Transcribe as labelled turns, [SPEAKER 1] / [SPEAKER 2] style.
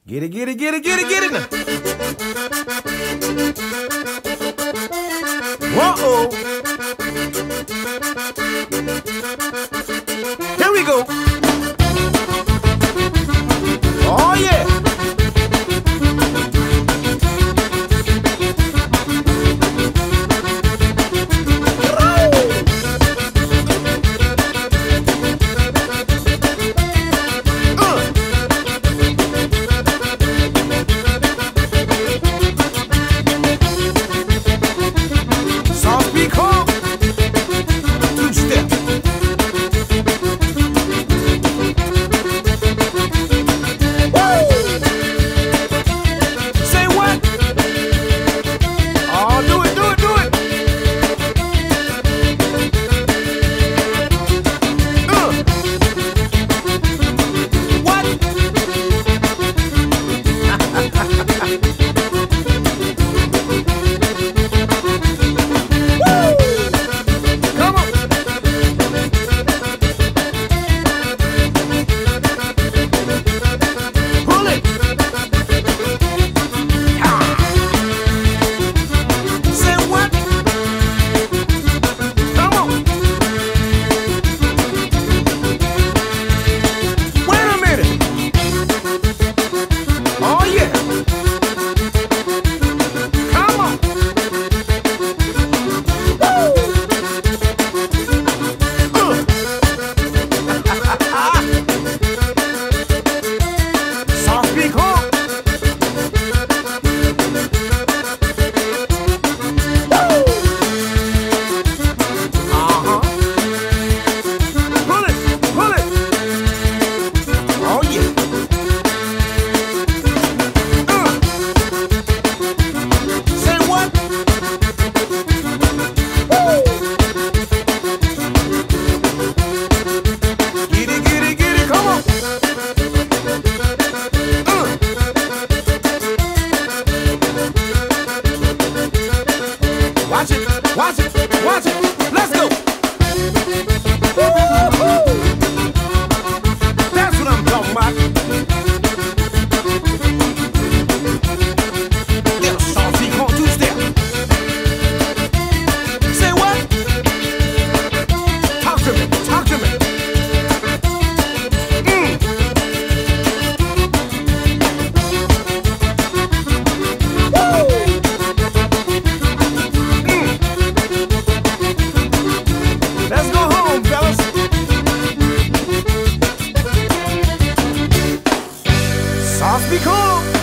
[SPEAKER 1] Get it, get it, get it, get it, get it now. Whoa-oh. Here we go. Oh, yeah. Watch it, watch it, let's go. Woo-hoo. That's what I'm talking about. Little saucy con two-step. Say what? Talk to me, talk to me. Be cool.